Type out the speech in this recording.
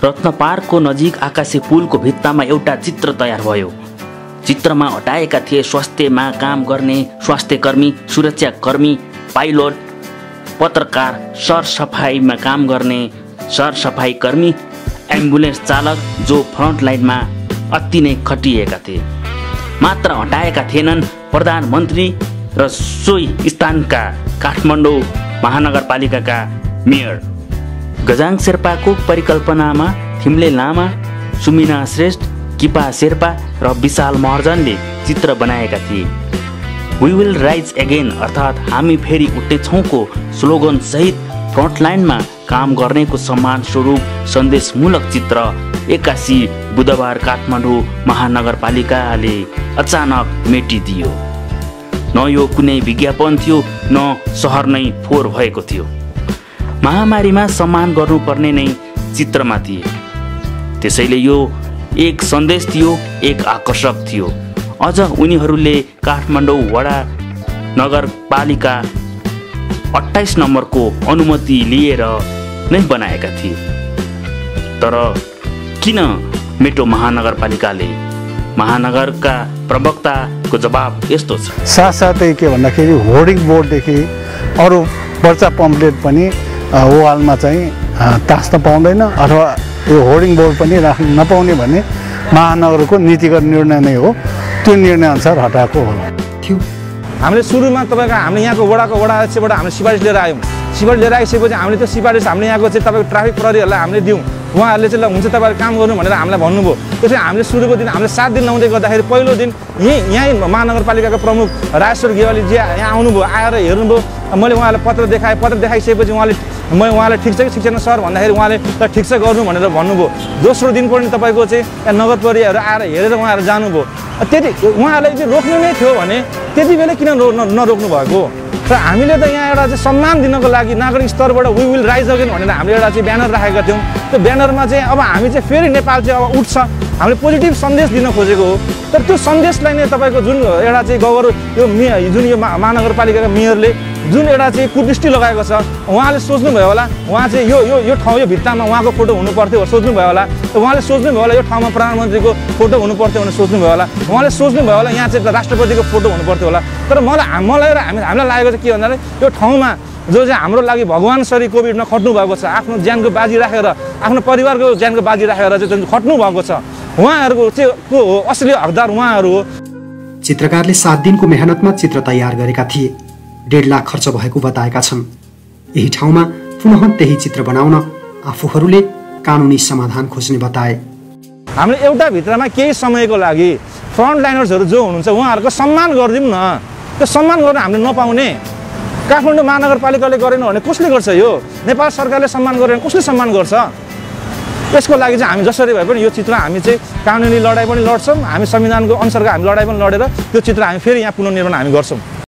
रत्न पार्कको नजिक आकाशे पुलको भित्तामा एउटा चित्र तयार भयो। चित्रमा हटाएका थिए स्वास्थ्यमा काम गर्ने स्वास्थ्यकर्मी, सुरक्षाकर्मी, पाइलट, पत्रकार, सरसफाइमा काम गर्ने सरसफाइकर्मी, एम्बुलेन्स चालक जो फ्रन्ट लाइनमा अति नै खटिएका थिए। मात्र हटाएका थिएनन् प्रधानमन्त्री र सोही स्थानका काठमाडौँ महानगरपालिकाका मेयर। गजाङ शेर्पाको परिकल्पनामा थिम्ले लामा, सुमिना श्रेष्ठ, किपा शेर्पा र विशाल महर्जनले चित्र बनाएका थिए। वी विल राइज अगेन अर्थात् हामी फेरि उठ्नेछौँको स्लोगन सहित फ्रन्टलाइनमा काम गर्नेको सम्मान स्वरूप सन्देशमूलक चित्र 81 बुधबार काठमाडौँ महानगरपालिकाले अचानक मेटिदियो। न यो कुनै विज्ञापन थियो, न सहर नै फोहोर भएको थियो। महामारीमा सम्मान गर्नुपर्ने नै चित्रमा थिए। त्यसैले यो एक सन्देश थियो, एक आकर्षक थियो। अझ उनीहरूले काठमाडौँ वडा नगरपालिका 28 नम्बरको अनुमति लिएर नै बनाएका थिए। तर किन मेटो महानगरपालिकाले? महानगरका प्रवक्ताको जवाब यस्तो छ। साथसाथै के भन्दाखेरि होर्डिङ बोर्डदेखि अरू पर्चा पम्पलेट पनि वालमा चाहिँ टाँस्न पाउँदैन अथवा यो होर्डिङ बोर्ड पनि राख्न नपाउने भन्ने महानगरको नीतिगत निर्णय नै हो। त्यो निर्णय अनुसार हटाएको थियो। हामीले सुरुमा तपाईँको हामीले यहाँको वडाको वडा अध्यक्षबाट हामीले सिफारिस लिएर आयौँ। सिफारिस लिएर आइसकेपछि हामीले त्यो सिफारिस हामीले यहाँको चाहिँ तपाईँको ट्राफिक प्रहरीहरूलाई हामीले दियौँ। उहाँहरूले चाहिँ ल हुन्छ तपाईँहरू काम गर्नु भनेर हामीलाई भन्नुभयो। त्यसरी हामीले सुरुको दिन हामीले 7 दिन नहुँदै गर्दाखेरि पहिलो दिन यहीँ महानगरपालिकाको प्रमुख राजेश्वर गेवालीजी यहाँ आउनुभयो, आएर हेर्नुभयो। मैले उहाँलाई पत्र देखाएँ। पत्र देखाइसकेपछि उहाँले ठिक छ कि ठिक छैन सर भन्दाखेरि उहाँले त ठिक छ गर्नु भनेर भन्नुभयो। दोस्रो दिन पनि तपाईँको चाहिँ नगर प्रहरीहरू आएर हेरेर उहाँहरू जानुभयो। त्यति उहाँहरूलाई चाहिँ रोक्नु नै थियो भने त्यति बेला किन नरोक्नु भएको? र हामीले त यहाँ एउटा चाहिँ सम्मान दिनको लागि नागरिक स्तरबाट वी विल राइज अगेन भनेर हामीले एउटा चाहिँ ब्यानर राखेका थियौँ। त्यो ब्यानरमा चाहिँ अब हामी चाहिँ फेरि नेपाल चाहिँ अब उठ्छ, हामीले पोजिटिभ सन्देश दिन खोजेको हो। तर त्यो सन्देशलाई नै तपाईँको जुन एउटा चाहिँ जुन यो महानगरपालिकाका मेयरले जुन एउटा चाहिँ कुदृष्टि लगाएको छ, उहाँले सोच्नुभयो होला उहाँ चाहिँ यो ठाउँ यो भित्तामा उहाँको फोटो हुनुपर्थ्यो सोच्नुभयो होला। उहाँले सोच्नुभयो होला यो ठाउँमा प्रधानमन्त्रीको फोटो हुनुपर्थ्यो भनेर सोच्नुभयो होला। उहाँले सोच्नुभयो होला यहाँ चाहिँ राष्ट्रपतिको फोटो हुनुपर्थ्यो होला। तर मलाई र हामीलाई लागेको चाहिँ के भन्दाखेरि यो ठाउँमा जो चाहिँ हाम्रो लागि भगवान सरी कोभिडमा खट्नु भएको छ, आफ्नो ज्यानको बाजी राखेर आफ्नो परिवारको ज्यानको बाजी राखेर चाहिँ खट्नु भएको छ, उहाँहरूको चाहिँ को हो असली हकदार उहाँहरू हो। चित्रकारले 7 दिनको मेहनतमा चित्र तयार गरेका थिए। 1.5 लाख खर्च भएको बताएका छन्। यही ठाउँमा पुनः त्यही चित्र बनाउन आफूहरूले कानुनी समाधान खोज्ने बताए। हामीले एउटा भित्रमा केही समयको लागि फ्रन्ट लाइनर्सहरू जो हुनुहुन्छ उहाँहरूको सम्मान गरिदिउँ न। त्यो सम्मान गर्न हामीले नपाउने काठमाडौँ महानगरपालिकाले गरेन भने कसले गर्छ? यो नेपाल सरकारले सम्मान गरेन कसले सम्मान गर्छ? यसको लागि चाहिँ हामी जसरी भए पनि यो चित्र हामी चाहिँ कानुनी लडाइँ पनि लड्छौँ। हामी संविधानको अनुसारको हामी लडाइँ पनि लडेर त्यो चित्र हामी फेरि यहाँ पुनर्निर्माण हामी गर्छौँ।